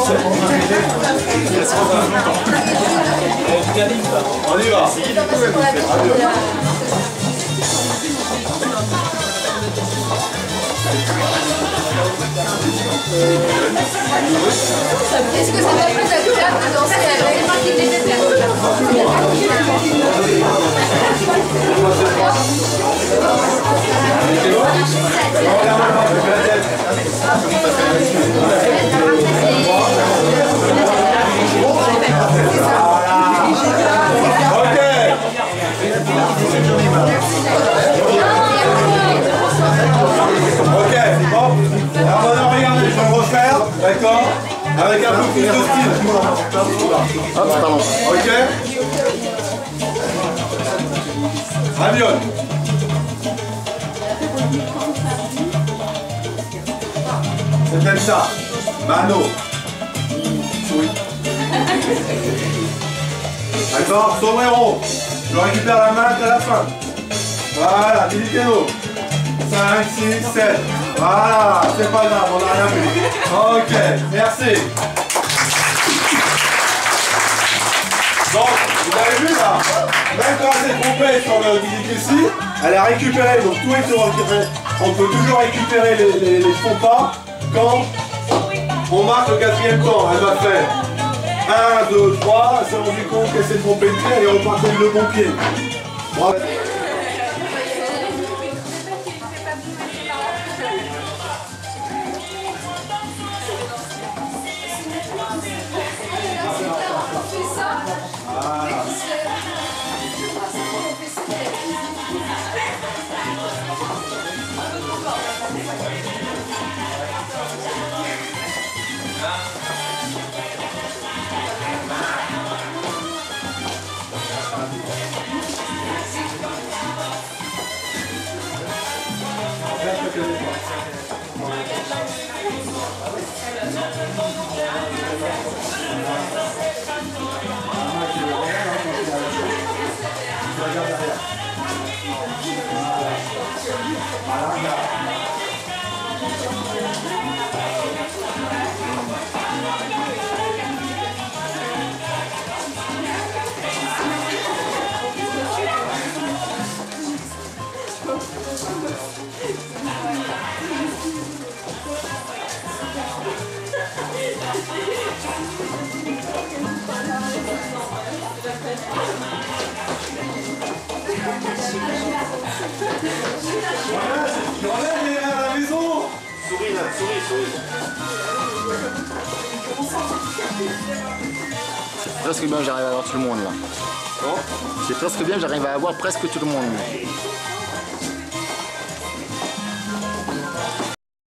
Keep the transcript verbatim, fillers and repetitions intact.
On y va. Est-ce que c'est pas plus agréable de danser avec les D'accord? Avec un peu plus de style. Hop, pardon. Ok? Raviole. C'est comme ça. Mano. Oui. D'accord? Sombrero. Je récupère la main à la fin. Voilà, Delicado. cinq, six, sept. Voilà, c'est pas grave, on n'a rien vu. Ok, merci. Donc, vous avez vu là, même quand elle s'est trompée sur le Didikessi, elle a récupéré, donc tout est récupéré. On peut toujours récupérer les, les, les faux pas quand on marque le quatrième temps. Elle va faire un, deux, trois, elle s'est rendue compte qu'elle s'est trompée de pied, elle est repartie avec le bon pied. Bravo. C'est presque bien, j'arrive à avoir tout le monde là. C'est presque bien, j'arrive à avoir presque tout le monde.